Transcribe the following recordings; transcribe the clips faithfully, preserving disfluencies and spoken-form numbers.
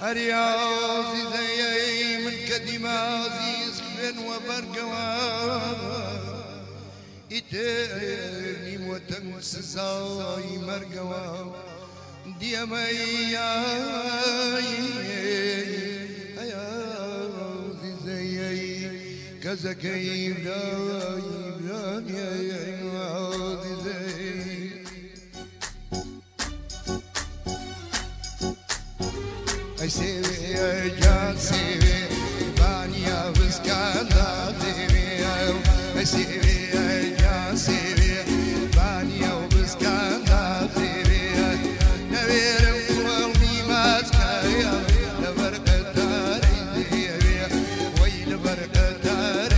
أرياضي زي من كديم عزيز خفن وبرقوا إتاني وتنس زاي مرقوا ديما أياضي زي كذا كيف راي براني أياضي زي I say I can't say Vanya was Kanda I say I can't say Vanya was Kanda Never will be much Kaya Never Katari Why never Katari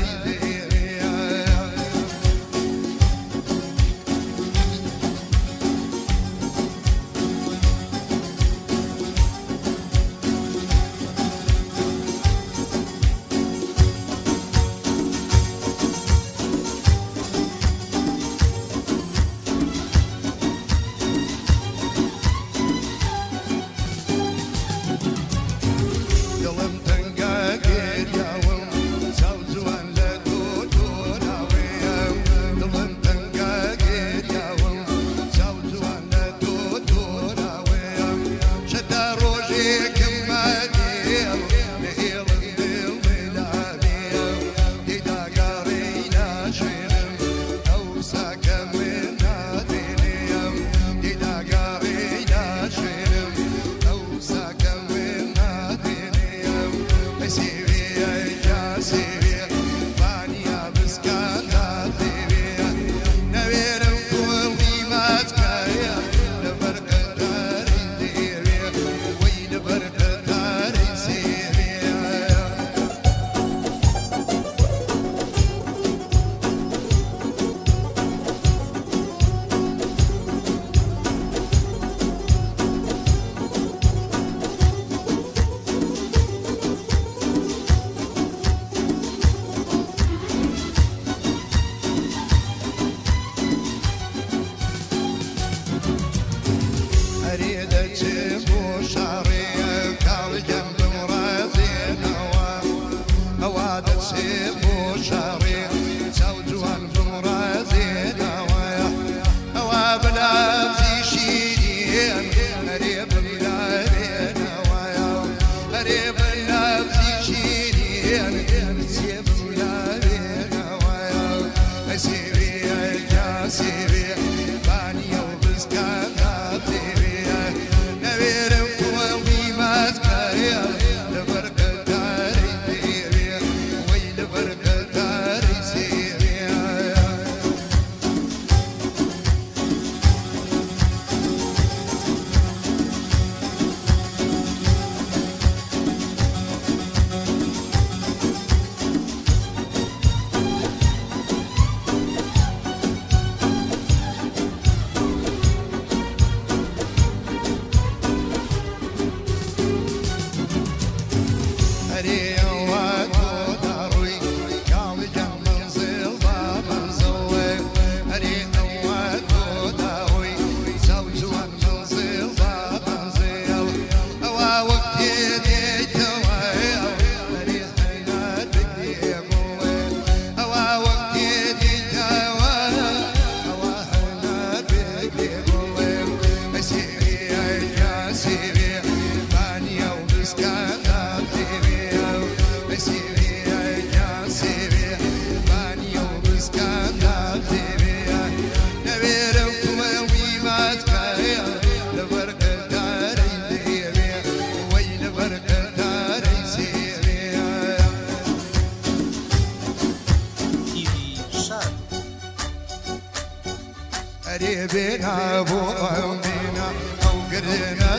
بينا بوم بينا أو قرنا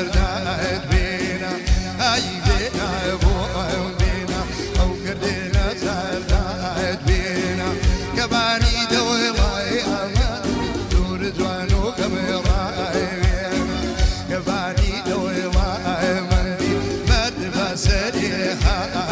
ترداد بينا أي بينا بوم بينا أو قرنا ترداد بينا كباني دوي أمان دور جوانو كمراي بينا كباني دوي أمان مدفع سريحة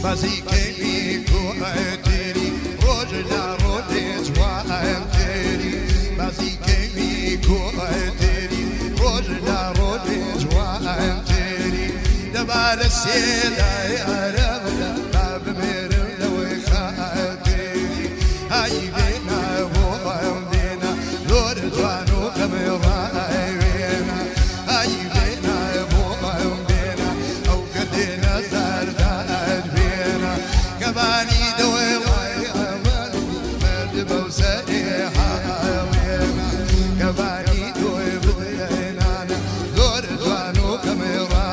بازی کمی کوهتری روز لا روز جوان تری بازی کمی کوهتری روز لا روز جوان تری دبال السيدة يا رب باب ميرم لو خاطري هاي بينا بوم بينا لور جوانو كاميرا بينا هاي بينا بوم بينا او قدنا زرداد بينا كباني دوي واي امل مرد بوسري حاوينا كباني دوي بينا لور جوانو كاميرا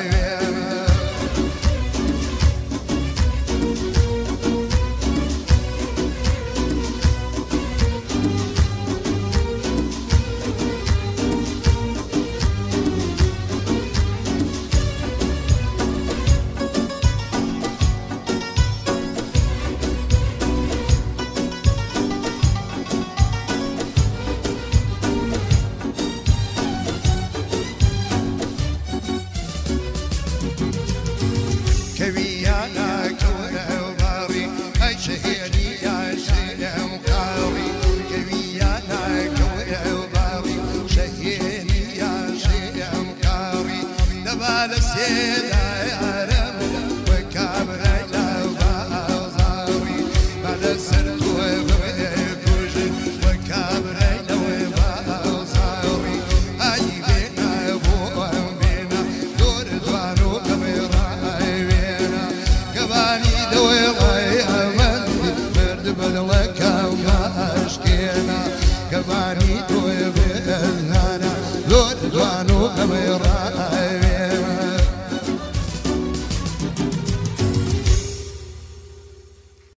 كويانا كونه وباري اي شهيدي يا شيخ وقاري كويانا كونه وباري شهيدي يا شيخ وقاري دبال السيدة يا رب وكابر لا وبازاري بعد السرد وبكوج وكابر لا وبازاري اي بينا بوم بينا دور دوانو كاميرا كباني دوي ضي أمل برد بلوك وما أشكينا كباني دوي بأذهانا لور جوانو كاميرا